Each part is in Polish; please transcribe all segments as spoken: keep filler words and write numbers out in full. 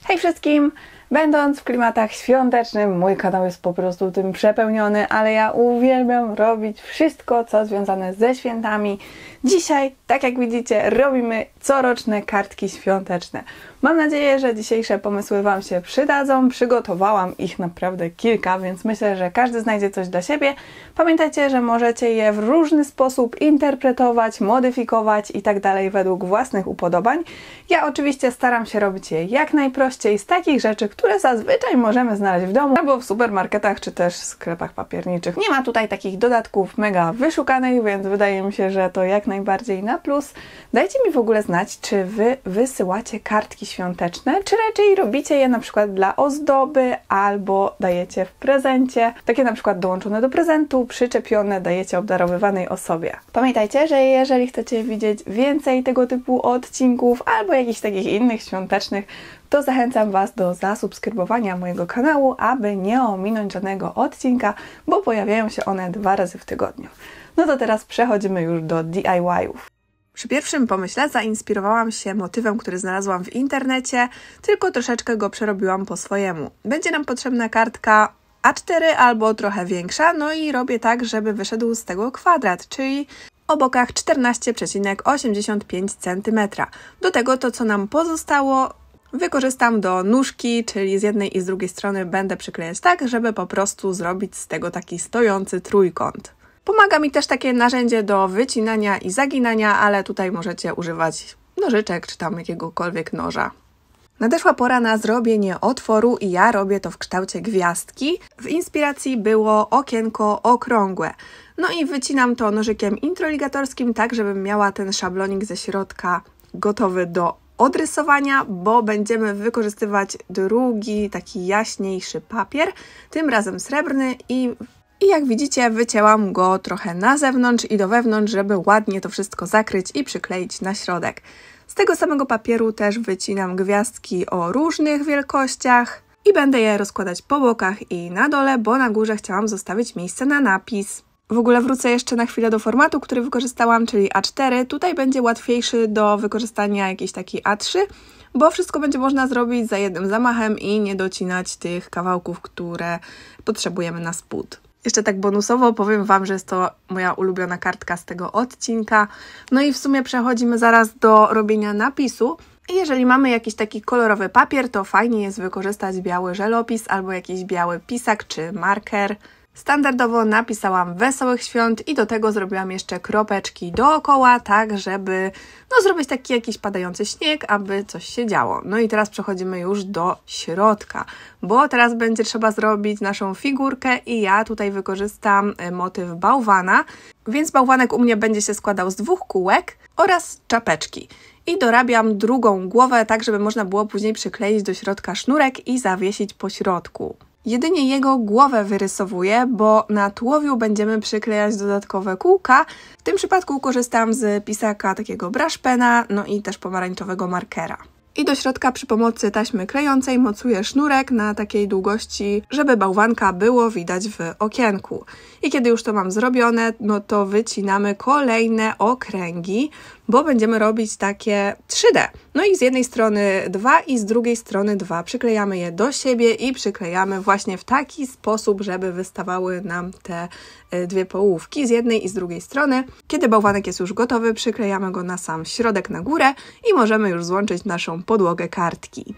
Hej wszystkim! Będąc w klimatach świątecznym, mój kanał jest po prostu tym przepełniony, ale ja uwielbiam robić wszystko, co związane ze świętami. Dzisiaj, tak jak widzicie, robimy coroczne kartki świąteczne. Mam nadzieję, że dzisiejsze pomysły Wam się przydadzą. Przygotowałam ich naprawdę kilka, więc myślę, że każdy znajdzie coś dla siebie. Pamiętajcie, że możecie je w różny sposób interpretować, modyfikować i tak dalej według własnych upodobań. Ja oczywiście staram się robić je jak najprościej z takich rzeczy, które zazwyczaj możemy znaleźć w domu albo w supermarketach, czy też w sklepach papierniczych. Nie ma tutaj takich dodatków mega wyszukanych, więc wydaje mi się, że to jak najbardziej na plus. Dajcie mi w ogóle znać, czy Wy wysyłacie kartki świąteczne, czy raczej robicie je na przykład dla ozdoby albo dajecie w prezencie. Takie na przykład dołączone do prezentu, przyczepione dajecie obdarowywanej osobie. Pamiętajcie, że jeżeli chcecie widzieć więcej tego typu odcinków albo jakichś takich innych świątecznych, to zachęcam Was do zasubskrybowania mojego kanału, aby nie ominąć żadnego odcinka, bo pojawiają się one dwa razy w tygodniu. No to teraz przechodzimy już do D I Y-ów. Przy pierwszym pomyśle zainspirowałam się motywem, który znalazłam w internecie, tylko troszeczkę go przerobiłam po swojemu. Będzie nam potrzebna kartka A cztery albo trochę większa, no i robię tak, żeby wyszedł z tego kwadrat, czyli o bokach czternaście przecinek osiemdziesiąt pięć centymetra. Do tego to, co nam pozostało, wykorzystam do nóżki, czyli z jednej i z drugiej strony będę przyklejać tak, żeby po prostu zrobić z tego taki stojący trójkąt. Pomaga mi też takie narzędzie do wycinania i zaginania, ale tutaj możecie używać nożyczek czy tam jakiegokolwiek noża. Nadeszła pora na zrobienie otworu i ja robię to w kształcie gwiazdki. W inspiracji było okienko okrągłe. No i wycinam to nożykiem introligatorskim tak, żebym miała ten szablonik ze środka gotowy do odrysowania, bo będziemy wykorzystywać drugi, taki jaśniejszy papier, tym razem srebrny i I jak widzicie, wycięłam go trochę na zewnątrz i do wewnątrz, żeby ładnie to wszystko zakryć i przykleić na środek. Z tego samego papieru też wycinam gwiazdki o różnych wielkościach i będę je rozkładać po bokach i na dole, bo na górze chciałam zostawić miejsce na napis. W ogóle wrócę jeszcze na chwilę do formatu, który wykorzystałam, czyli A cztery. Tutaj będzie łatwiejszy do wykorzystania jakiś taki A trzy, bo wszystko będzie można zrobić za jednym zamachem i nie docinać tych kawałków, które potrzebujemy na spód. Jeszcze tak bonusowo powiem Wam, że jest to moja ulubiona kartka z tego odcinka. No i w sumie przechodzimy zaraz do robienia napisu. I jeżeli mamy jakiś taki kolorowy papier, to fajnie jest wykorzystać biały żelopis albo jakiś biały pisak czy marker. Standardowo napisałam Wesołych Świąt i do tego zrobiłam jeszcze kropeczki dookoła, tak żeby no, zrobić taki jakiś padający śnieg, aby coś się działo. No i teraz przechodzimy już do środka, bo teraz będzie trzeba zrobić naszą figurkę i ja tutaj wykorzystam motyw bałwana, więc bałwanek u mnie będzie się składał z dwóch kółek oraz czapeczki. I dorabiam drugą głowę, tak żeby można było później przykleić do środka sznurek i zawiesić po środku. Jedynie jego głowę wyrysowuję, bo na tułowiu będziemy przyklejać dodatkowe kółka. W tym przypadku korzystam z pisaka takiego brush pena, no i też pomarańczowego markera. I do środka przy pomocy taśmy klejącej mocuję sznurek na takiej długości, żeby bałwanka było widać w okienku. I kiedy już to mam zrobione, no to wycinamy kolejne okręgi, bo będziemy robić takie trzy D. No i z jednej strony dwa i z drugiej strony dwa. Przyklejamy je do siebie i przyklejamy właśnie w taki sposób, żeby wystawały nam te dwie połówki z jednej i z drugiej strony. Kiedy bałwanek jest już gotowy, przyklejamy go na sam środek, na górę i możemy już złączyć naszą podłogę kartki.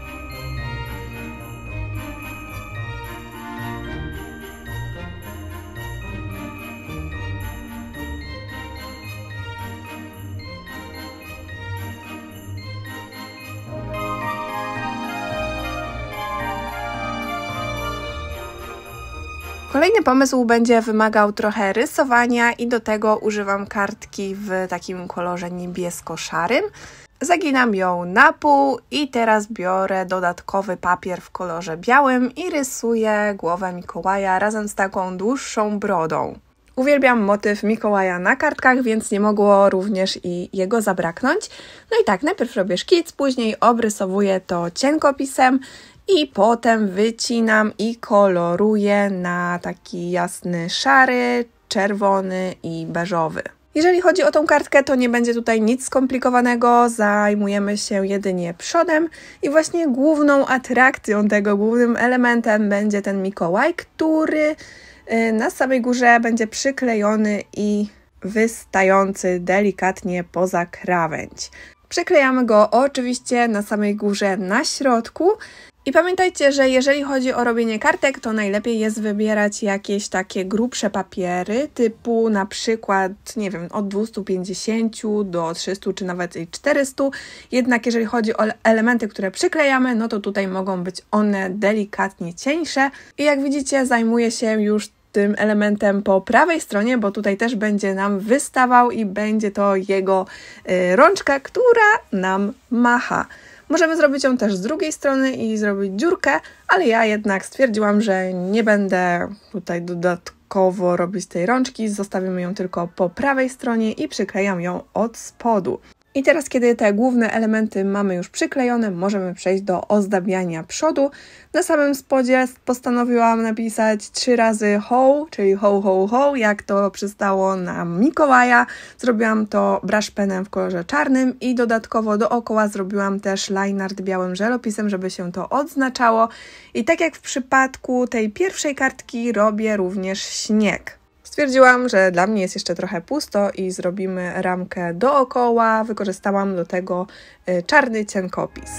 Kolejny pomysł będzie wymagał trochę rysowania i do tego używam kartki w takim kolorze niebiesko-szarym. Zaginam ją na pół i teraz biorę dodatkowy papier w kolorze białym i rysuję głowę Mikołaja razem z taką dłuższą brodą. Uwielbiam motyw Mikołaja na kartkach, więc nie mogło również i jego zabraknąć. No i tak, najpierw robię szkic, później obrysowuję to cienkopisem i potem wycinam i koloruję na taki jasny szary, czerwony i beżowy. Jeżeli chodzi o tą kartkę, to nie będzie tutaj nic skomplikowanego, zajmujemy się jedynie przodem i właśnie główną atrakcją tego, głównym elementem będzie ten Mikołaj, który na samej górze będzie przyklejony i wystający delikatnie poza krawędź. Przyklejamy go oczywiście na samej górze na środku. I pamiętajcie, że jeżeli chodzi o robienie kartek, to najlepiej jest wybierać jakieś takie grubsze papiery, typu na przykład, nie wiem, od dwieście pięćdziesiąt do trzystu czy nawet i czterysta. Jednak jeżeli chodzi o elementy, które przyklejamy, no to tutaj mogą być one delikatnie cieńsze. I jak widzicie, zajmuję się już tym elementem po prawej stronie, bo tutaj też będzie nam wystawał i będzie to jego y, rączka, która nam macha. Możemy zrobić ją też z drugiej strony i zrobić dziurkę, ale ja jednak stwierdziłam, że nie będę tutaj dodatkowo robić tej rączki, zostawimy ją tylko po prawej stronie i przyklejam ją od spodu. I teraz, kiedy te główne elementy mamy już przyklejone, możemy przejść do ozdabiania przodu. Na samym spodzie postanowiłam napisać trzy razy ho, czyli ho, ho, ho, jak to przystało na Mikołaja. Zrobiłam to brush penem w kolorze czarnym i dodatkowo dookoła zrobiłam też line art białym żelopisem, żeby się to odznaczało. I tak jak w przypadku tej pierwszej kartki, robię również śnieg. Stwierdziłam, że dla mnie jest jeszcze trochę pusto i zrobimy ramkę dookoła. Wykorzystałam do tego czarny cienkopis.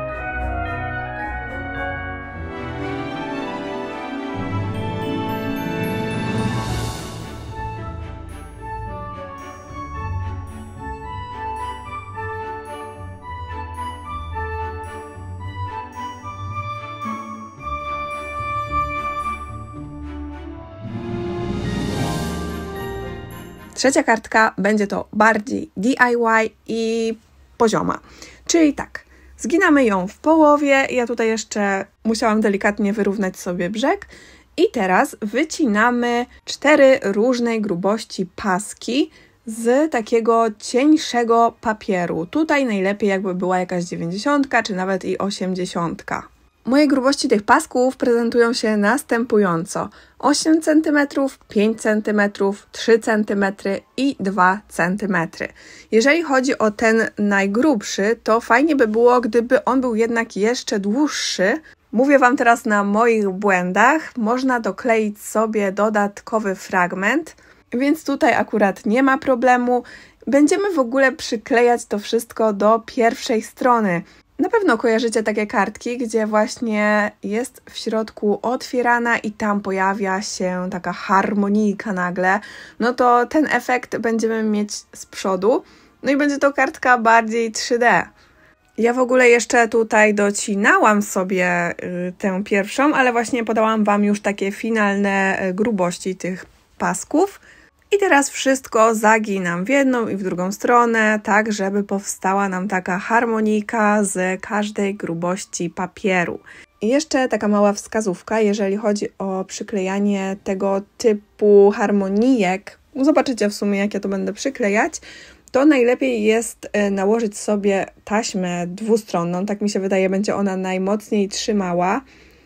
Trzecia kartka będzie to bardziej D I Y i pozioma. Czyli tak, zginamy ją w połowie. Ja tutaj jeszcze musiałam delikatnie wyrównać sobie brzeg. I teraz wycinamy cztery różnej grubości paski z takiego cieńszego papieru. Tutaj najlepiej jakby była jakaś dziewięćdziesiątka czy nawet i osiemdziesiątka. Moje grubości tych pasków prezentują się następująco: osiem centymetrów, pięć centymetrów, trzy centymetry i dwa centymetry. Jeżeli chodzi o ten najgrubszy, to fajnie by było, gdyby on był jednak jeszcze dłuższy. Mówię Wam teraz na moich błędach. Można dokleić sobie dodatkowy fragment, więc tutaj akurat nie ma problemu. Będziemy w ogóle przyklejać to wszystko do pierwszej strony. Na pewno kojarzycie takie kartki, gdzie właśnie jest w środku otwierana i tam pojawia się taka harmonijka nagle. No to ten efekt będziemy mieć z przodu. No i będzie to kartka bardziej trzy D. Ja w ogóle jeszcze tutaj docinałam sobie y, tę pierwszą, ale właśnie podałam Wam już takie finalne y, grubości tych pasków. I teraz wszystko zaginam w jedną i w drugą stronę, tak żeby powstała nam taka harmonika z każdej grubości papieru. I jeszcze taka mała wskazówka, jeżeli chodzi o przyklejanie tego typu harmonijek. Zobaczycie w sumie, jak ja to będę przyklejać. To najlepiej jest nałożyć sobie taśmę dwustronną, tak mi się wydaje, będzie ona najmocniej trzymała.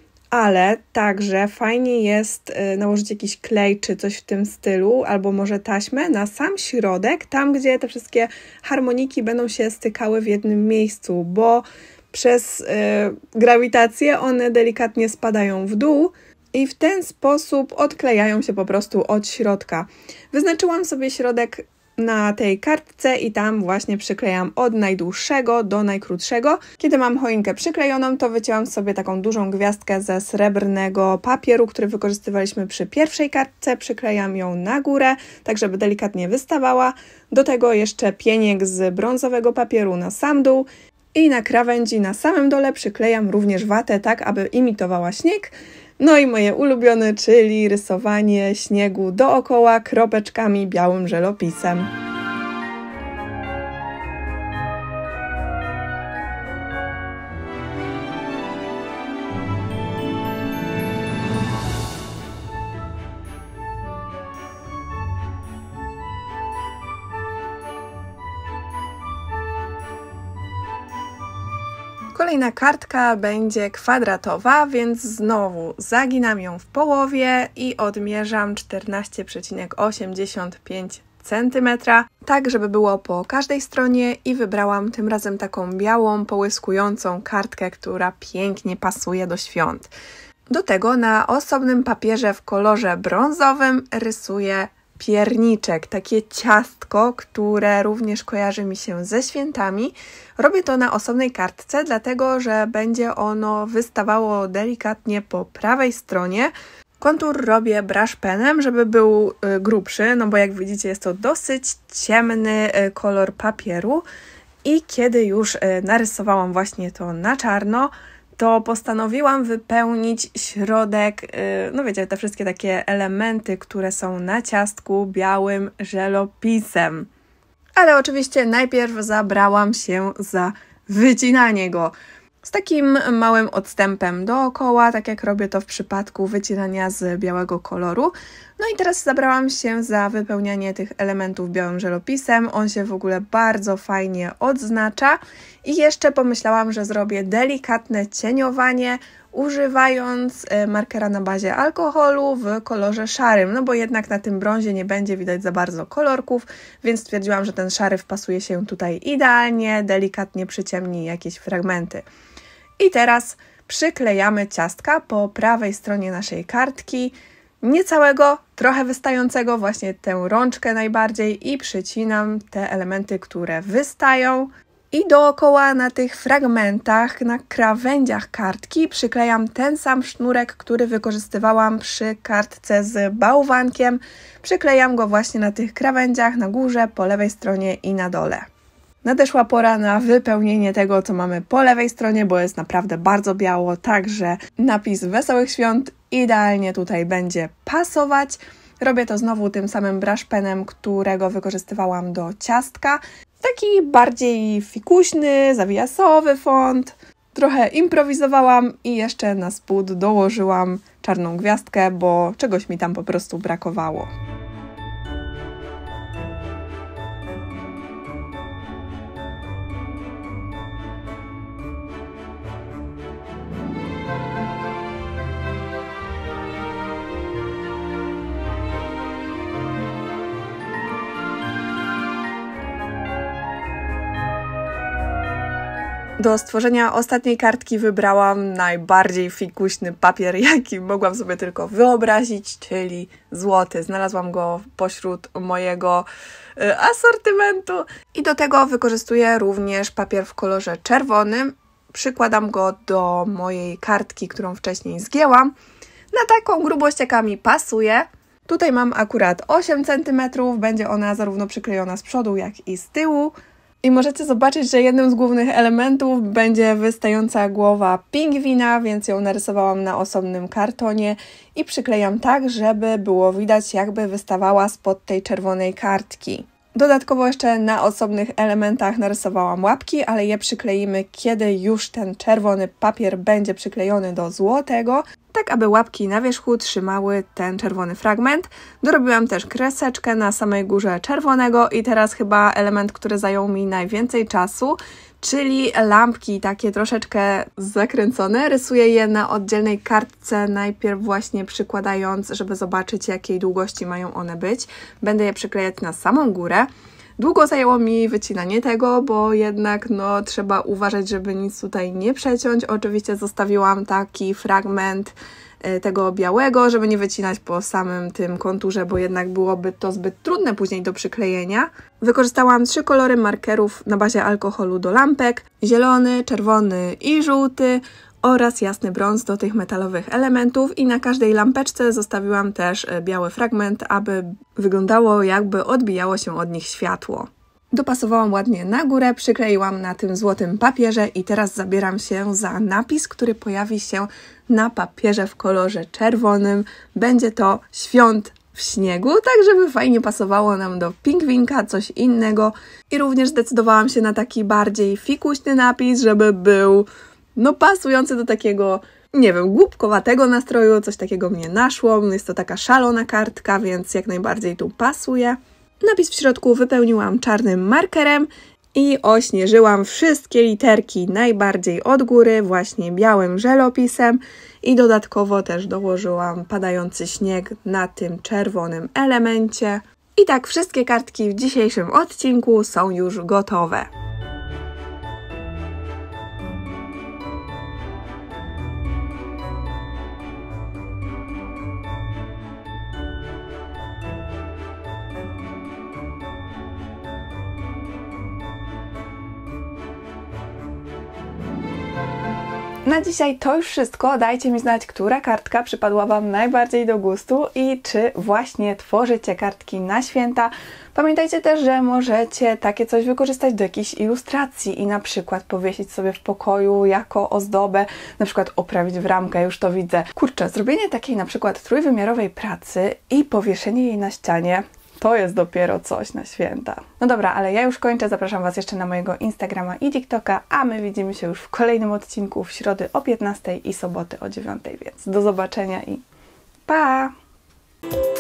Ale także fajnie jest nałożyć jakiś klej czy coś w tym stylu, albo może taśmę na sam środek, tam gdzie te wszystkie harmoniki będą się stykały w jednym miejscu, bo przez y, grawitację one delikatnie spadają w dół i w ten sposób odklejają się po prostu od środka. Wyznaczyłam sobie środek na tej kartce i tam właśnie przyklejam od najdłuższego do najkrótszego. Kiedy mam choinkę przyklejoną, to wycięłam sobie taką dużą gwiazdkę ze srebrnego papieru, który wykorzystywaliśmy przy pierwszej kartce. Przyklejam ją na górę, tak żeby delikatnie wystawała. Do tego jeszcze pieniek z brązowego papieru na sam dół i na krawędzi na samym dole przyklejam również watę, tak aby imitowała śnieg. No i moje ulubione, czyli rysowanie śniegu dookoła kropeczkami białym żelopisem. Kolejna kartka będzie kwadratowa, więc znowu zaginam ją w połowie i odmierzam czternaście przecinek osiemdziesiąt pięć centymetra, tak żeby było po każdej stronie i wybrałam tym razem taką białą, połyskującą kartkę, która pięknie pasuje do świąt. Do tego na osobnym papierze w kolorze brązowym rysuję pierniczek, takie ciastko, które również kojarzy mi się ze świętami. Robię to na osobnej kartce, dlatego że będzie ono wystawało delikatnie po prawej stronie. Kontur robię brush penem, żeby był grubszy, no bo jak widzicie jest to dosyć ciemny kolor papieru i kiedy już narysowałam właśnie to na czarno, to postanowiłam wypełnić środek, no wiecie, te wszystkie takie elementy, które są na ciastku białym żelopisem. Ale oczywiście najpierw zabrałam się za wycinanie go. Z takim małym odstępem dookoła, tak jak robię to w przypadku wycinania z białego koloru. No i teraz zabrałam się za wypełnianie tych elementów białym żelopisem. On się w ogóle bardzo fajnie odznacza. I jeszcze pomyślałam, że zrobię delikatne cieniowanie, używając markera na bazie alkoholu w kolorze szarym. No bo jednak na tym brązie nie będzie widać za bardzo kolorków, więc stwierdziłam, że ten szary wpasuje się tutaj idealnie, delikatnie przyciemni jakieś fragmenty. I teraz przyklejamy ciastka po prawej stronie naszej kartki, nie całego, trochę wystającego, właśnie tę rączkę najbardziej i przycinam te elementy, które wystają. I dookoła na tych fragmentach, na krawędziach kartki przyklejam ten sam sznurek, który wykorzystywałam przy kartce z bałwankiem. Przyklejam go właśnie na tych krawędziach, na górze, po lewej stronie i na dole. Nadeszła pora na wypełnienie tego, co mamy po lewej stronie, bo jest naprawdę bardzo biało, także napis Wesołych Świąt idealnie tutaj będzie pasować. Robię to znowu tym samym brush penem, którego wykorzystywałam do ciastka. Taki bardziej fikuśny, zawijasowy font. Trochę improwizowałam i jeszcze na spód dołożyłam czarną gwiazdkę, bo czegoś mi tam po prostu brakowało. Do stworzenia ostatniej kartki wybrałam najbardziej fikuśny papier, jaki mogłam sobie tylko wyobrazić, czyli złoty. Znalazłam go pośród mojego asortymentu i do tego wykorzystuję również papier w kolorze czerwonym. Przykładam go do mojej kartki, którą wcześniej zgięłam. Na taką grubość, jaka mi pasuje. Tutaj mam akurat osiem centymetrów, będzie ona zarówno przyklejona z przodu, jak i z tyłu. I możecie zobaczyć, że jednym z głównych elementów będzie wystająca głowa pingwina, więc ją narysowałam na osobnym kartonie i przyklejam tak, żeby było widać, jakby wystawała spod tej czerwonej kartki. Dodatkowo jeszcze na osobnych elementach narysowałam łapki, ale je przykleimy, kiedy już ten czerwony papier będzie przyklejony do złotego, tak aby łapki na wierzchu trzymały ten czerwony fragment. Dorobiłam też kreseczkę na samej górze czerwonego i teraz chyba element, który zajął mi najwięcej czasu, czyli lampki takie troszeczkę zakręcone. Rysuję je na oddzielnej kartce, najpierw właśnie przykładając, żeby zobaczyć, jakiej długości mają one być. Będę je przyklejać na samą górę. Długo zajęło mi wycinanie tego, bo jednak no, trzeba uważać, żeby nic tutaj nie przeciąć. Oczywiście zostawiłam taki fragment tego białego, żeby nie wycinać po samym tym konturze, bo jednak byłoby to zbyt trudne później do przyklejenia. Wykorzystałam trzy kolory markerów na bazie alkoholu do lampek. Zielony, czerwony i żółty oraz jasny brąz do tych metalowych elementów i na każdej lampeczce zostawiłam też biały fragment, aby wyglądało, jakby odbijało się od nich światło. Dopasowałam ładnie na górę, przykleiłam na tym złotym papierze i teraz zabieram się za napis, który pojawi się na papierze w kolorze czerwonym. Będzie to Świąt w śniegu, tak żeby fajnie pasowało nam do pingwinka, coś innego. I również zdecydowałam się na taki bardziej fikuśny napis, żeby był no pasujący do takiego, nie wiem, głupkowatego nastroju, coś takiego mnie naszło. Jest to taka szalona kartka, więc jak najbardziej tu pasuje. Napis w środku wypełniłam czarnym markerem i ośnieżyłam wszystkie literki najbardziej od góry właśnie białym żelopisem i dodatkowo też dołożyłam padający śnieg na tym czerwonym elemencie. I tak, wszystkie kartki w dzisiejszym odcinku są już gotowe. Na dzisiaj to już wszystko. Dajcie mi znać, która kartka przypadła Wam najbardziej do gustu i czy właśnie tworzycie kartki na święta. Pamiętajcie też, że możecie takie coś wykorzystać do jakichś ilustracji i na przykład powiesić sobie w pokoju jako ozdobę, na przykład oprawić w ramkę, już to widzę. Kurczę, zrobienie takiej na przykład trójwymiarowej pracy i powieszenie jej na ścianie, to jest dopiero coś na święta. No dobra, ale ja już kończę. Zapraszam Was jeszcze na mojego Instagrama i TikToka, a my widzimy się już w kolejnym odcinku w środę o piętnastej i soboty o dziewiątej, więc do zobaczenia i pa!